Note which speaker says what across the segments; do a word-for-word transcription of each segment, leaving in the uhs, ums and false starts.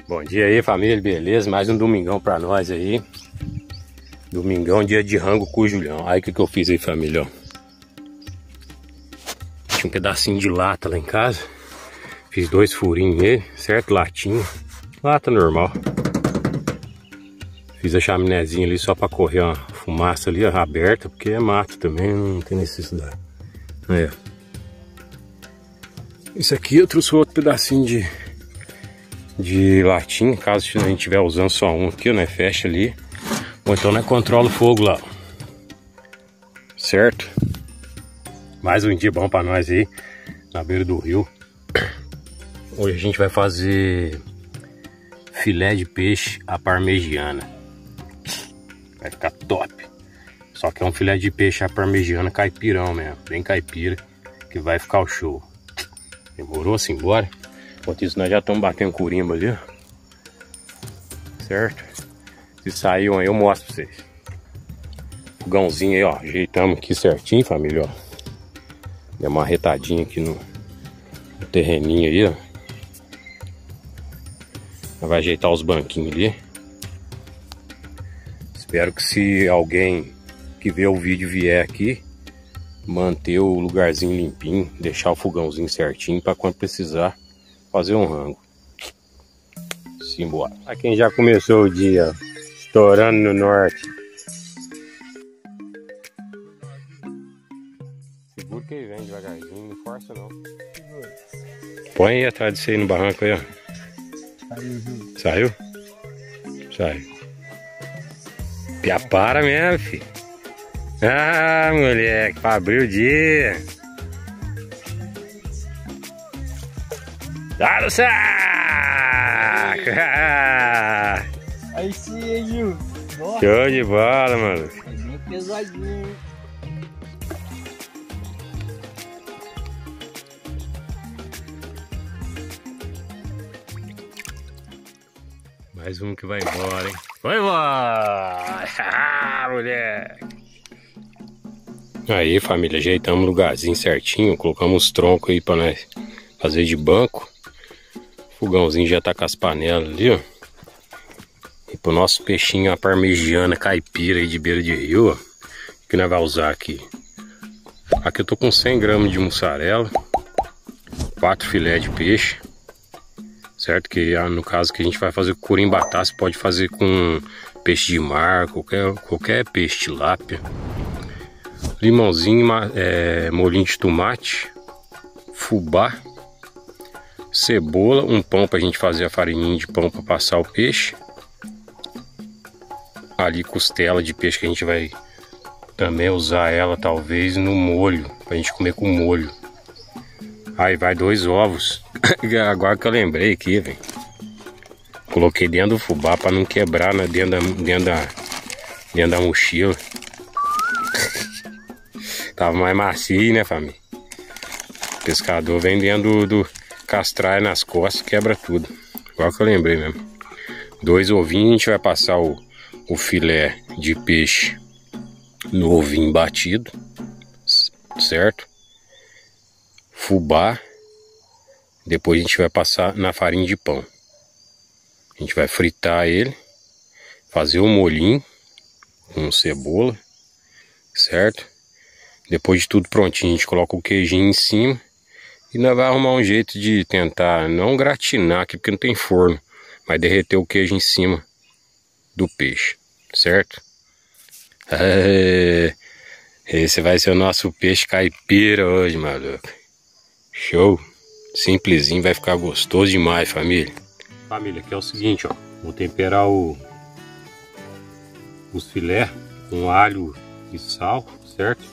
Speaker 1: Bom dia aí, família, beleza? Mais um domingão pra nós aí. Domingão, dia de rango com o Julião. Aí o que que eu fiz aí, família, ó. Tinha um pedacinho de lata lá em casa. Fiz dois furinhos nele, certo? Latinha. Lata normal. Fiz a chaminézinha ali só pra correr uma fumaça ali, ó, aberta, porque é mato também, não tem necessidade. É. Isso aqui eu trouxe outro pedacinho de, de latinha, caso a gente estiver usando só um aqui, né? Fecha ali. Ou então né, controla o fogo lá. Certo? Mais um dia bom pra nós aí, na beira do rio. Hoje a gente vai fazer filé de peixe à parmegiana. Vai ficar top. Só que é um filé de peixe à parmegiana caipirão mesmo, bem caipira, que vai ficar o show. Demorou assim, bora? Enquanto isso nós já estamos batendo curimba ali, ó. Certo? Se saiu aí eu mostro pra vocês. Fogãozinho aí, ó. Ajeitamos aqui certinho, família, ó. Deu uma arretadinha aqui no, no terreninho aí, ó. Vai ajeitar os banquinhos ali. Espero que se alguém que vê o vídeo vier aqui, manter o lugarzinho limpinho, deixar o fogãozinho certinho para quando precisar fazer um rango. Simbora. Pra quem já começou o dia estourando no norte. Segura que vem devagarzinho, não força não. Põe aí atrás de você aí no barranco aí, ó. Saiu? Saiu. Pia para mesmo, filho. Ah, moleque, pra abrir o dia. Dá no saco!
Speaker 2: Aí sim, hein, Gil? Nossa.
Speaker 1: Show de bola, mano.
Speaker 2: É bem pesadinho, hein?
Speaker 1: Mais um que vai embora, hein? Vai embora! Ah, moleque! Aí, família, ajeitamos o lugarzinho certinho. Colocamos os troncos aí pra nós fazer de banco. O fogãozinho já tá com as panelas ali, ó. E pro nosso peixinho, a parmegiana caipira aí de beira de rio, ó. O que nós vamos usar aqui? Aqui eu tô com cem gramas de mussarela. quatro filé de peixe. Certo? Que no caso que a gente vai fazer com curimbatá, você pode fazer com peixe de mar, qualquer, qualquer peixe, tilápia. Limãozinho, é, molhinho de tomate, fubá, cebola, um pão pra gente fazer a farinha de pão para passar o peixe. Ali costela de peixe que a gente vai também usar ela talvez no molho, pra gente comer com molho. Aí vai dois ovos. Agora que eu lembrei aqui, velho. Coloquei dentro do fubá pra não quebrar né, dentro, da, dentro, da, dentro da mochila. Tava mais macio, né, família? O pescador vem dentro do, do castraia nas costas, quebra tudo. Igual que eu lembrei mesmo. Dois ovinhos, a gente vai passar o, o filé de peixe no ovinho batido. Certo? Fubá. Depois a gente vai passar na farinha de pão. A gente vai fritar ele. Fazer o molhinho com cebola. Certo? Depois de tudo prontinho, a gente coloca o queijinho em cima. E nós vamos arrumar um jeito de tentar não gratinar aqui, porque não tem forno. Mas derreter o queijo em cima do peixe. Certo? É, esse vai ser o nosso peixe caipira hoje, maluco. Show! Simplesinho, vai ficar gostoso demais, família. Família, aqui é o seguinte, ó. Vou temperar o, os filé com alho e sal, certo?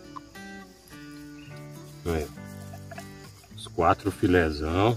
Speaker 1: Aí, os quatro filézão.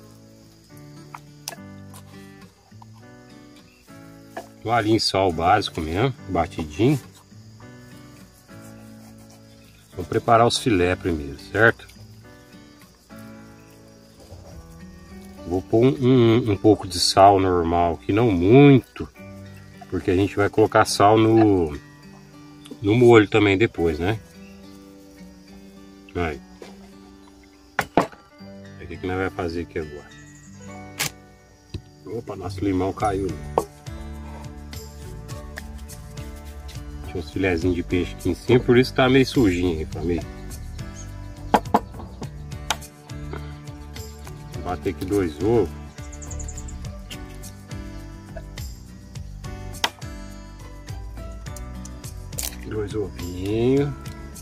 Speaker 1: O alho e sal básico mesmo, batidinho. Vou preparar os filé primeiro, certo? Vou pôr um, um, um pouco de sal normal, que não muito, porque a gente vai colocar sal no, no molho também depois, né? Aí. Aí o que, que nós vamos fazer aqui agora? Opa, nosso limão caiu. Tinha uns filezinhos de peixe aqui em cima, por isso tá meio sujinho aí, família. Vou bater aqui dois ovos. Dois ovinhos.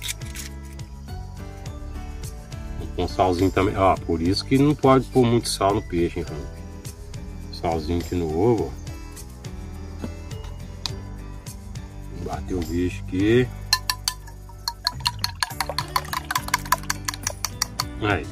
Speaker 1: Com salzinho também. Ó, por isso que não pode pôr muito sal no peixe, hein, família. Salzinho aqui no ovo. Bater o bicho aqui. Aí.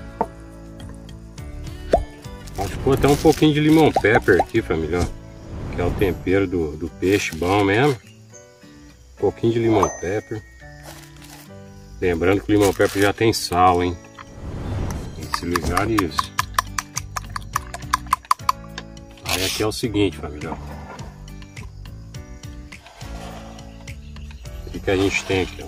Speaker 1: Acho que ficou até um pouquinho de limão pepper aqui, família. Ó, que é o tempero do, do peixe bom mesmo. Um pouquinho de limão pepper. Lembrando que o limão pepper já tem sal, hein? Tem que se ligar nisso. Aí aqui é o seguinte, família. O que, que a gente tem aqui, ó?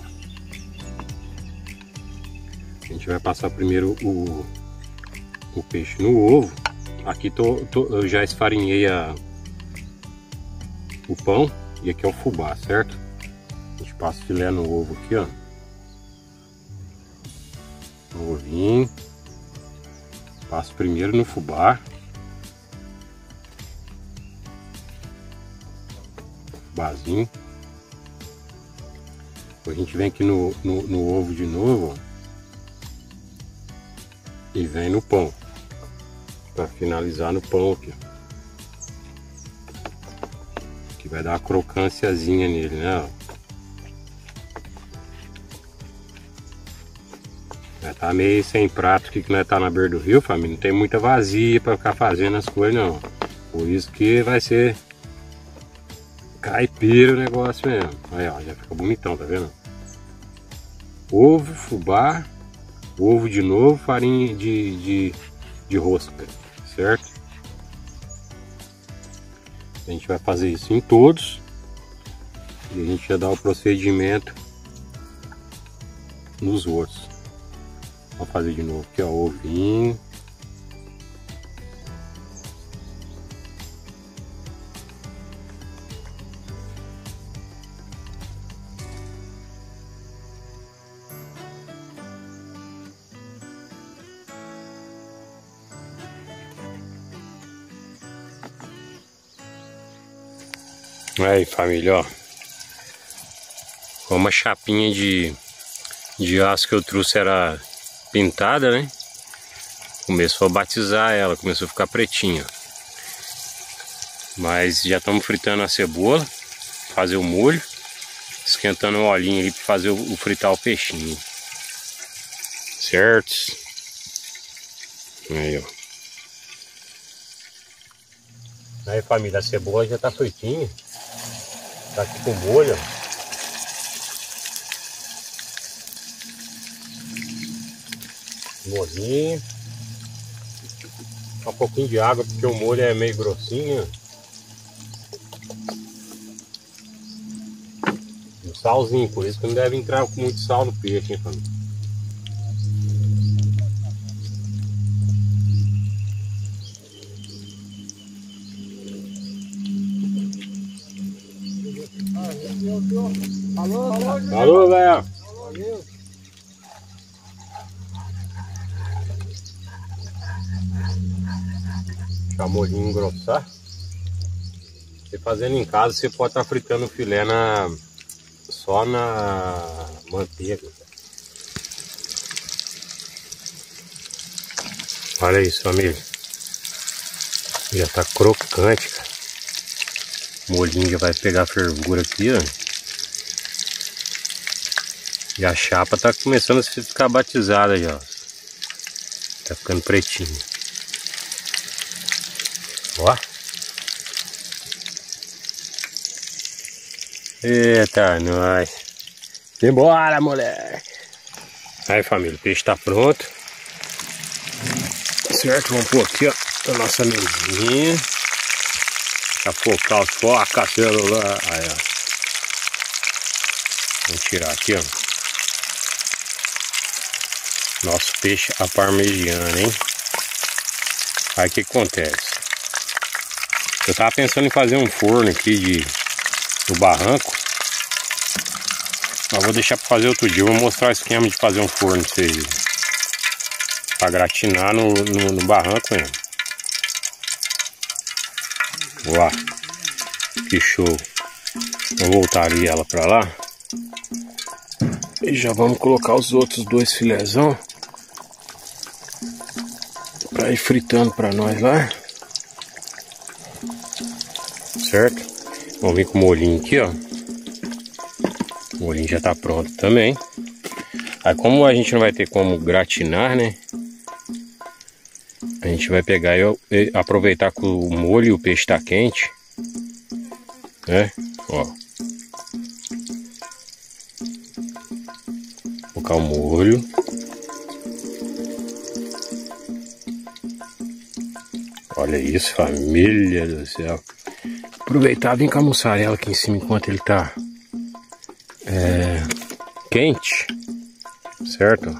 Speaker 1: A gente vai passar primeiro o, o peixe no ovo. Aqui tô, tô, eu já esfarinhei a, o pão. E aqui é o fubá, certo? A gente passa o filé no ovo aqui, ó. No ovinho. Passo primeiro no fubá. Fubazinho. Depois a gente vem aqui no, no, no ovo de novo, ó. E vem no pão. Para finalizar no pão aqui. Que vai dar uma crocânciazinha nele, né? Ó. Já tá meio sem prato aqui que nós tá na beira do rio, família. Não tem muita vazia para ficar fazendo as coisas, não. Por isso que vai ser caipira o negócio mesmo. Aí, ó, já fica bonitão, tá vendo? Ovo, fubá, ovo de novo, farinha de, de, de rosca, certo? A gente vai fazer isso em todos. E a gente já dá o procedimento nos outros. Vou fazer de novo aqui, ó, ovinho. Aí, família, ó. Uma chapinha de, de aço que eu trouxe era pintada, né? Começou a batizar ela, começou a ficar pretinha. Mas já estamos fritando a cebola, fazer o molho, esquentando o olhinho ali para fazer o, o fritar o peixinho. Certo? Aí, ó. Aí, família, a cebola já tá fritinha. Tá aqui com molho. Molhinho. Um pouquinho de água porque o molho é meio grossinho. Um salzinho, por isso que não deve entrar com muito sal no peixe, hein, família?
Speaker 2: Alô, alô,
Speaker 1: Falou, velho.
Speaker 2: valeu.
Speaker 1: Deixa o molhinho engrossar. Você fazendo em casa, você pode estar fritando o filé na, só na manteiga. Olha isso, família. Já tá crocante, cara. O molhinho já vai pegar a fervura aqui, ó. E a chapa tá começando a ficar batizada já, ó. Tá ficando pretinho. Ó. Eita, nós. Embora, moleque. Aí, família, o peixe tá pronto. Certo, vamos pôr aqui, ó, a nossa mesinha. Afocar os focas, celular. Aí, ó. Vamos tirar aqui, ó. Nosso peixe à parmegiana, hein? Aí o que acontece? Eu tava pensando em fazer um forno aqui de, do barranco. Mas vou deixar pra fazer outro dia. Eu vou mostrar o esquema de fazer um forno pra vocês. Pra gratinar no, no, no barranco mesmo. Uau, que show. Vou voltar ali ela pra lá. E já vamos colocar os outros dois filézão pra ir fritando pra nós lá. Certo? Vamos vir com o molhinho aqui, ó. O molhinho já tá pronto também. Aí como a gente não vai ter como gratinar, né? A gente vai pegar e aproveitar que o molho e o peixe tá quente, né? Ó. Vou colocar o molho. Olha isso, família do céu. Aproveitar e vir com a mussarela aqui em cima enquanto ele tá é, quente, certo?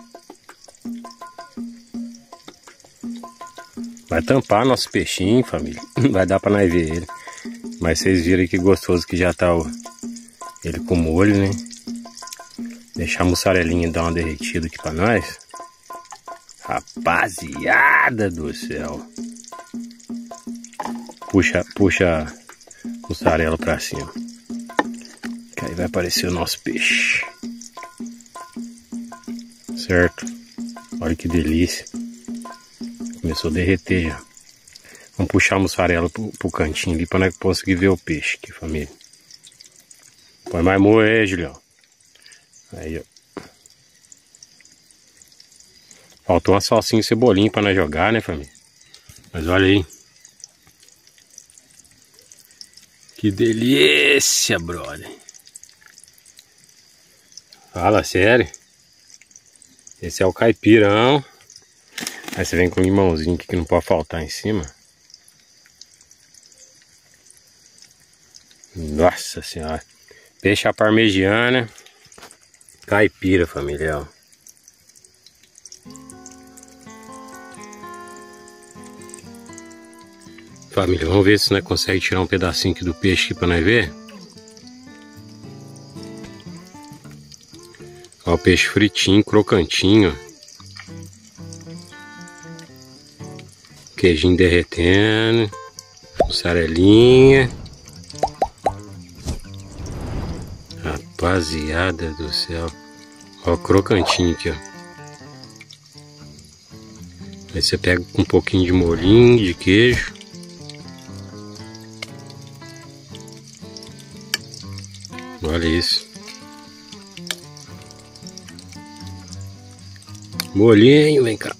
Speaker 1: Vai tampar nosso peixinho, família. Vai dar pra nós ver ele. Mas vocês viram aí que gostoso que já tá o, ele com molho, né? Deixar a mussarelinha dar uma derretida aqui pra nós. Rapaziada do céu. Puxa, puxa a mussarela pra cima. Que aí vai aparecer o nosso peixe. Certo? Olha que delícia. Começou a derreter já. Vamos puxar a mussarela pro, pro cantinho ali pra nós conseguir ver o peixe aqui, família. Põe mais molho aí, Julião. Aí, ó. Faltou uma salsinha e cebolinha pra nós jogar, né, família? Mas olha aí. Que delícia, brother. Fala sério. Esse é o caipirão. Aí você vem com um limãozinho aqui que não pode faltar em cima. Nossa senhora. Peixe à parmegiana. Caipira, família, ó. Família, vamos ver se nós conseguimos tirar um pedacinho aqui do peixe aqui pra nós ver. Ó, o peixe fritinho, crocantinho. Queijinho derretendo. Mussarelinha. Rapaziada do céu. Ó, o crocantinho aqui, ó. Aí você pega com um pouquinho de molhinho, de queijo. Olha isso. Molhinho, vem cá.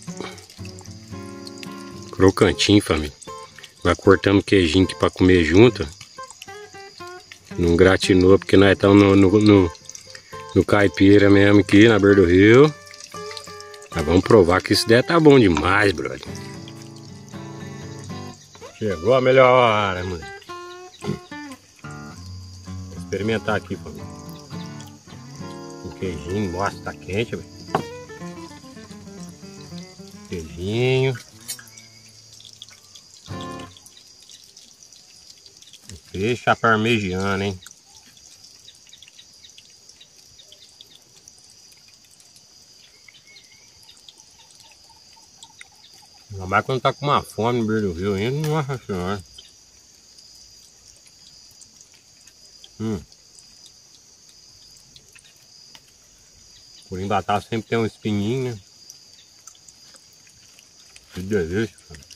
Speaker 1: Crocantinho, família. Vai cortando queijinho aqui pra comer junto. Não gratinou porque nós estamos no, no, no, no caipira mesmo aqui na beira do rio. Mas vamos provar que isso deve tá bom demais, brother. Chegou a melhor hora, moleque. Vou experimentar aqui, família. O queijinho, nossa, tá quente, velho. Queijinho. Peixe à parmegiana, hein? Ainda mais quando tá com uma fome no beira do rio ainda, nossa senhora. Hum. Por embatar sempre tem um espinhinho, né? Que delícia, cara.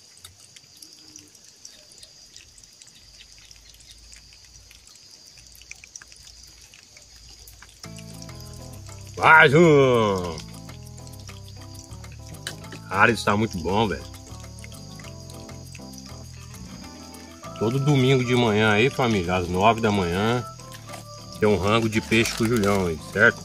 Speaker 1: Mais um! Cara, isso tá muito bom, velho. Todo domingo de manhã aí, família, às nove da manhã, tem um rango de peixe com o Julião aí, certo?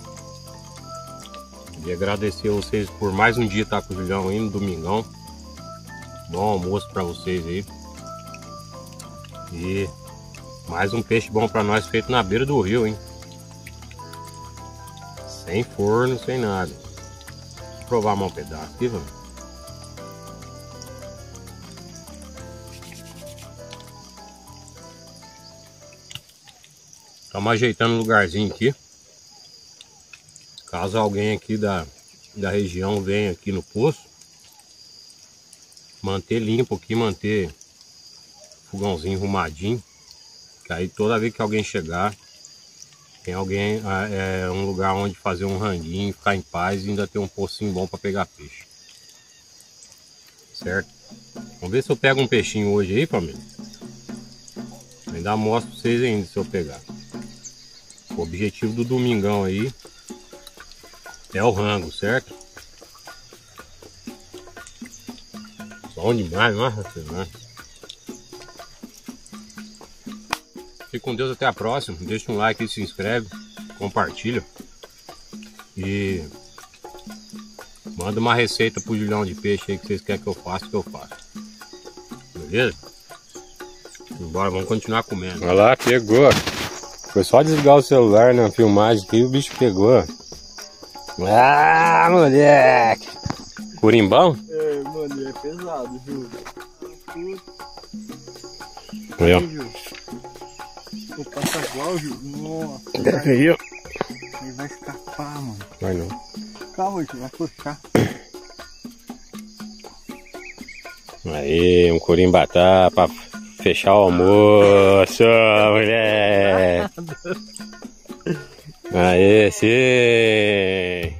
Speaker 1: Queria agradecer a vocês por mais um dia estar com o Julião aí no domingão. Bom almoço pra vocês aí. E mais um peixe bom pra nós feito na beira do rio, hein? Sem forno, sem nada. Vou provar mais um pedaço aqui, vamos. Estamos ajeitando o lugarzinho aqui. Caso alguém aqui da, da região venha aqui no poço, manter limpo aqui, manter o fogãozinho arrumadinho. Que aí toda vez que alguém chegar, tem alguém, é um lugar onde fazer um ranguinho, ficar em paz e ainda ter um pocinho bom para pegar peixe. Certo? Vamos ver se eu pego um peixinho hoje aí, família. Ainda mostro pra vocês ainda se eu pegar. O objetivo do domingão aí é o rango, certo? Bom demais, nossa senhora. Fique com Deus, até a próxima. Deixa um like aí, se inscreve, compartilha. E manda uma receita pro Julião de peixe aí que vocês querem que eu faça, que eu faço. Beleza? Bora, vamos continuar comendo. Olha lá, pegou. Foi só desligar o celular na filmagem que o bicho pegou. Ah, moleque! Curimbão?
Speaker 2: É, mano, é pesado, viu?
Speaker 1: Aí, ó.
Speaker 2: O passa-voal, Ju. Nossa.
Speaker 1: Aí, ó.
Speaker 2: Ele vai escapar, mano.
Speaker 1: Vai não.
Speaker 2: Calma, Ju, vai puxar.
Speaker 1: Aí, um curimbatá pra fechar o almoço, mulher. Aí, sim.